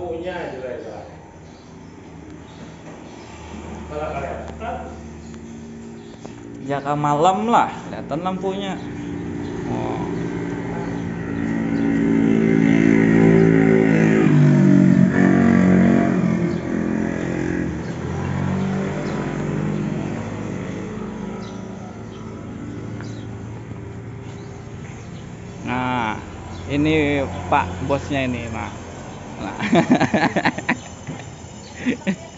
lampunya jelek lah. Kalau kalian Jaka malam lah, kelihatan lampunya. Oh. Nah, ini Pak bosnya ini, nah.